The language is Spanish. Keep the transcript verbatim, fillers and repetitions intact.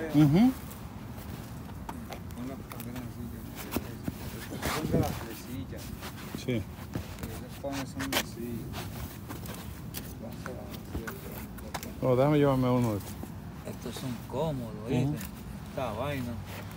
veas. Uh-huh. Son las cadenas así, son de las sillas. Sí. Esas pones son de sillas. Oh, déjame llevarme uno de estos. Estos son cómodos, Uh-huh. ¿viste? Esta vaina.